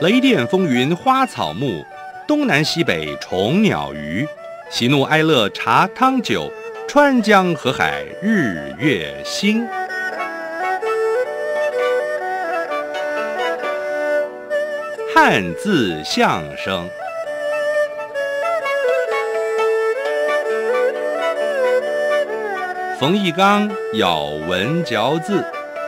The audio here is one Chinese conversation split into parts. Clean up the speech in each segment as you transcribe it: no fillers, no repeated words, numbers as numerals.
雷电风云花草木，东南西北虫鸟鱼。喜怒哀乐茶汤酒，川江河海日月星。汉字相声。冯翊纲咬文嚼字。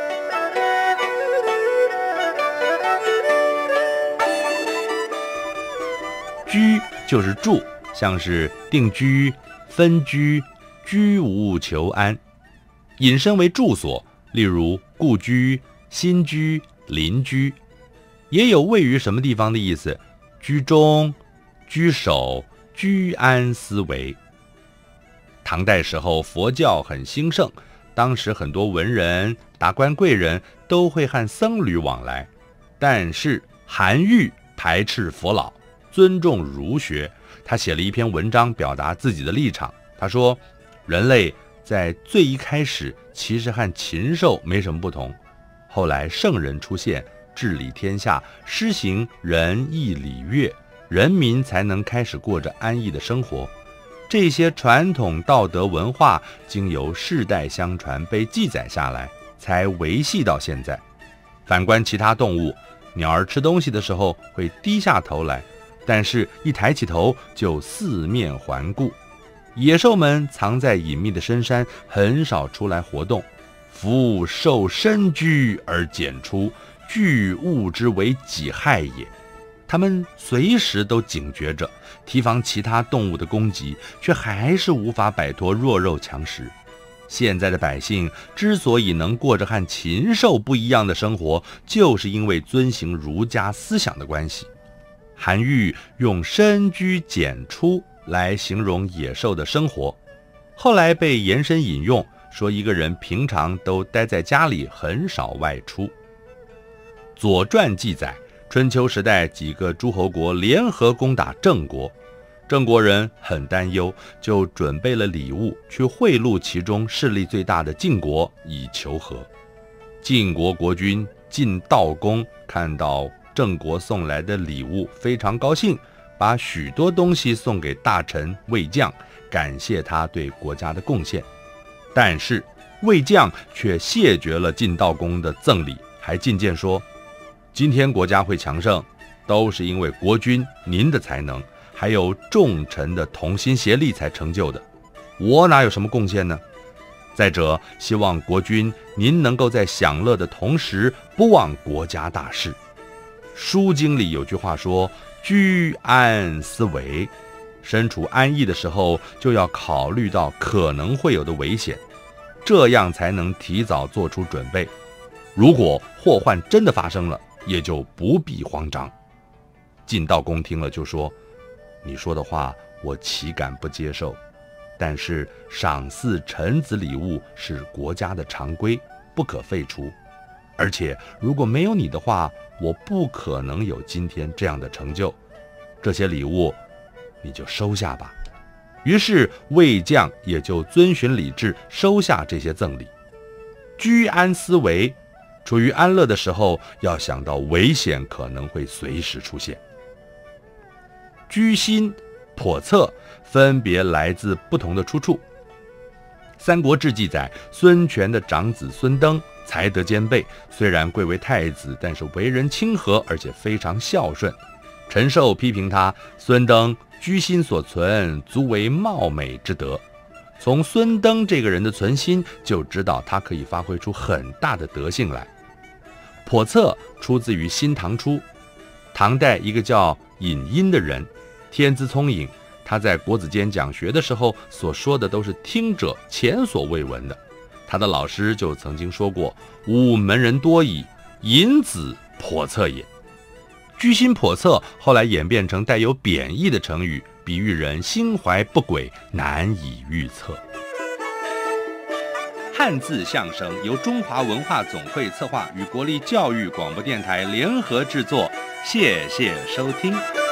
居就是住，像是定居、分居、居无求安，引申为住所，例如故居、新居、邻居，也有位于什么地方的意思，居中、居首、居安思危。唐代时候佛教很兴盛，当时很多文人、达官贵人都会和僧侣往来，但是韩愈排斥佛老，尊重儒学，他写了一篇文章表达自己的立场。他说，人类在最一开始其实和禽兽没什么不同，后来圣人出现，治理天下，施行仁义礼乐，人民才能开始过着安逸的生活。这些传统道德文化经由世代相传被记载下来，才维系到现在。反观其他动物，鸟儿吃东西的时候会低下头来，但是一抬起头就四面环顾。野兽们藏在隐秘的深山，很少出来活动。夫受深居而简出，惧物之为己害也。他们随时都警觉着，提防其他动物的攻击，却还是无法摆脱弱肉强食。现在的百姓之所以能过着和禽兽不一样的生活，就是因为遵行儒家思想的关系。韩愈用深居简出来形容野兽的生活，后来被延伸引用，说一个人平常都待在家里，很少外出。左传记载，春秋时代几个诸侯国联合攻打郑国，郑国人很担忧，就准备了礼物去贿赂其中势力最大的晋国以求和。晋国国君晋悼公看到郑国送来的礼物非常高兴，把许多东西送给大臣魏将，感谢他对国家的贡献。但是魏将却谢绝了晋悼公的赠礼，还进谏说，今天国家会强盛，都是因为国君您的才能，还有众臣的同心协力才成就的，我哪有什么贡献呢？再者，希望国君您能够在享乐的同时，不忘国家大事。书经里有句话说，居安思危，身处安逸的时候，就要考虑到可能会有的危险，这样才能提早做出准备。如果祸患真的发生了，也就不必慌张。晋悼公听了就说，你说的话我岂敢不接受，但是赏赐臣子礼物是国家的常规，不可废除，而且如果没有你的话，我不可能有今天这样的成就，这些礼物你就收下吧。于是魏将也就遵循礼制，收下这些赠礼。居安思危，处于安乐的时候，要想到危险可能会随时出现。居心、叵测分别来自不同的出处。《三国志》记载，孙权的长子孙登才德兼备，虽然贵为太子，但是为人亲和，而且非常孝顺。陈寿批评他，孙登居心所存，足为貌美之德。从孙登这个人的存心，就知道他可以发挥出很大的德性来。叵测出自于《新唐书》，唐代一个叫尹殷的人，天资聪颖，他在国子监讲学的时候所说的都是听者前所未闻的。他的老师就曾经说过，吾门人多矣，尹子叵测也。居心叵测后来演变成带有贬义的成语，比喻人心怀不轨，难以预测。汉字相声由中华文化总会策划，与国立教育广播电台联合制作，谢谢收听。